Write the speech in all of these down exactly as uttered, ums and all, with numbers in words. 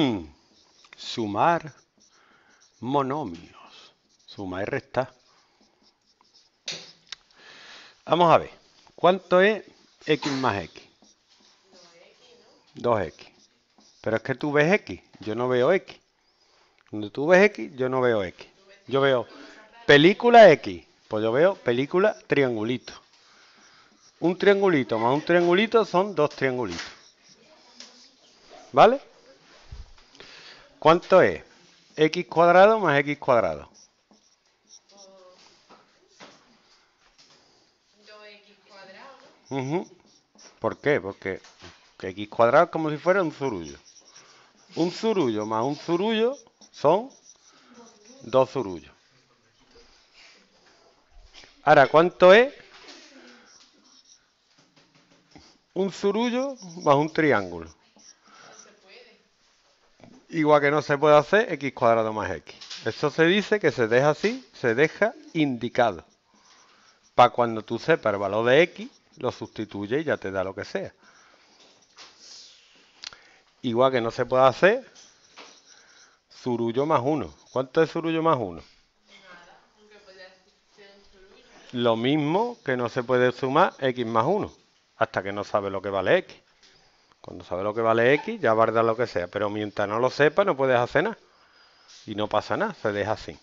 Sumar monomios. Sumar y restar. Vamos a ver. ¿Cuánto es x más x? dos x. Pero es que tú ves x, yo no veo x. Cuando tú ves x, yo no veo x. Yo veo película x. Pues yo veo película triangulito. Un triangulito más un triangulito son dos triangulitos. ¿Vale? ¿Cuánto es? X cuadrado más x cuadrado. dos x cuadrado, ¿no? Uh-huh. ¿Por qué? Porque x cuadrado es como si fuera un zurullo. Un zurullo más un zurullo son dos zurullos. Ahora, ¿cuánto es un zurullo más un triángulo? No se puede. Igual que no se puede hacer x cuadrado más x. Eso se dice que se deja así, se deja indicado. Para cuando tú sepas el valor de x, lo sustituye y ya te da lo que sea. Igual que no se puede hacer zurullo más uno. ¿Cuánto es zurullo más uno? Nada, aunque puede ser un zurullo. Lo mismo que no se puede sumar x más uno, hasta que no sabe lo que vale x. Cuando sabe lo que vale x, ya va a dar lo que sea. Pero mientras no lo sepa, no puedes hacer nada. Y no pasa nada, se deja así.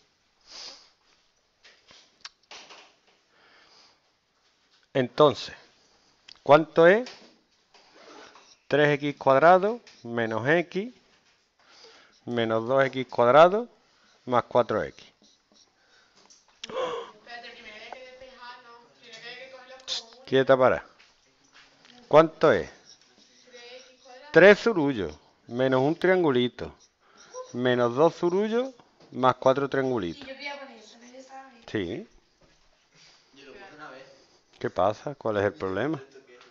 Entonces, ¿cuánto es tres x cuadrado menos x menos dos x cuadrado más cuatro x? Espérate, primero hay que despejarlo. Primero hay que coger los comunes. Quieta para. ¿Cuánto es? tres x cuadrado. tres zurullos menos un triangulito menos dos zurullos más cuatro triangulitos. Sí, yo voy a poner eso, ¿no? Yo sabía. Sí. Yo lo puse una vez. ¿Qué pasa? ¿Cuál es el problema?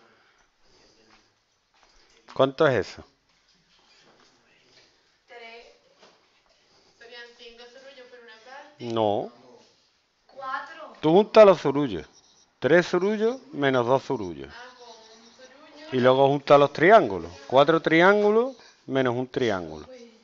¿Cuánto es eso? Tres, Serían cinco zurullos por una parte. No. cuatro. Tú juntas los zurullos. tres zurullos menos dos zurullos. Ah, con un zurullo. Y luego juntas los triángulos. cuatro triángulos menos un triángulo.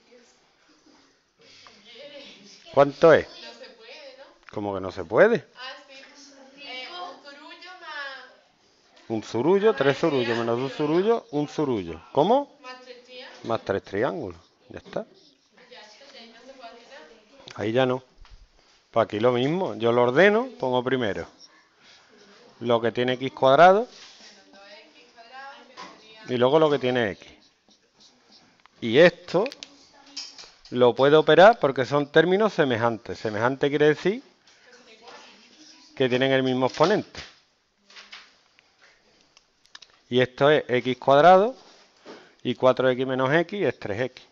¿Cuánto es? No se puede, ¿no? Como que no se puede. Ah, sí. Eh, un zurullo más, Un zurullo, tres zurullos menos dos zurullos, un zurullo. ¿Cómo? más tres triángulos. Más tres triángulos. Ya está. Ya está, ya no se puede hacer nada. Ahí ya no. Pues aquí lo mismo. Yo lo ordeno, pongo primero lo que tiene x cuadrado Menos dos x cuadrado, que sería... y luego lo que tiene x. Y esto lo puedo operar porque son términos semejantes. Semejante quiere decir que tienen el mismo exponente. Y esto es x cuadrado y cuatro x menos x es tres x.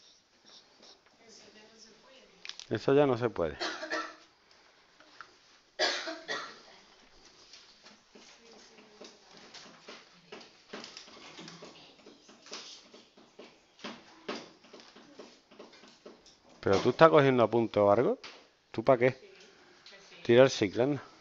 Eso ya no se puede. Pero tú estás cogiendo apuntes o algo. ¿Tú para qué? Tira el ciclo, anda.